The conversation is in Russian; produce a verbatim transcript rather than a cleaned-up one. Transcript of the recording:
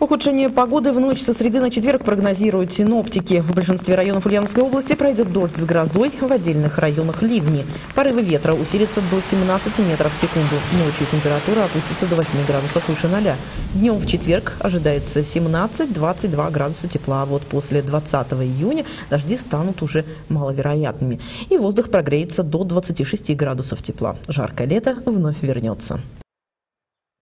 Ухудшение погоды в ночь со среды на четверг прогнозируют синоптики. В большинстве районов Ульяновской области пройдет дождь с грозой, в отдельных районах ливни. Порывы ветра усилятся до семнадцати метров в секунду. Ночью температура опустится до восьми градусов выше ноля. Днем в четверг ожидается семнадцать-двадцать два градуса тепла. А вот после двадцатого июня дожди станут уже маловероятными. И воздух прогреется до двадцати шести градусов тепла. Жаркое лето вновь вернется.